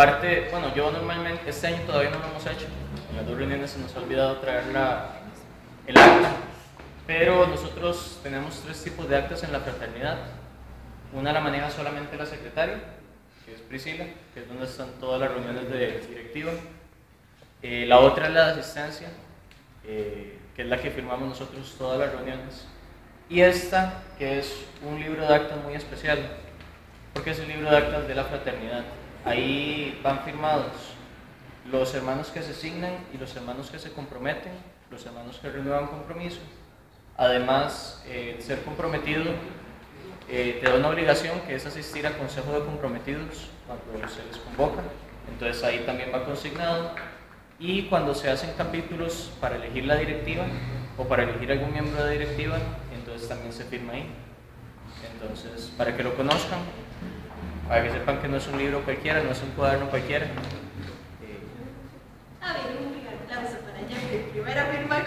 Aparte, bueno, yo normalmente, este año todavía no lo hemos hecho, en las 2 reuniones se nos ha olvidado traer el acta, pero nosotros tenemos 3 tipos de actas en la fraternidad. Una la maneja solamente la secretaria, que es Priscila, que es donde están todas las reuniones de directiva. La otra es la de asistencia, que es la que firmamos nosotros todas las reuniones. Y esta, que es un libro de actas muy especial, porque es el libro de actas de la fraternidad. Ahí van firmados los hermanos que se asignan y los hermanos que se comprometen, los hermanos que renuevan compromiso. Además, ser comprometido te da una obligación que es asistir al consejo de comprometidos cuando se les convoca, entonces ahí también va consignado. Y cuando se hacen capítulos para elegir la directiva o para elegir algún miembro de directiva, entonces también se firma ahí. Entonces, para que lo conozcan, para que sepan que no es un libro cualquiera, no es un cuaderno cualquiera. A ver, un aplauso para allá, que primera firma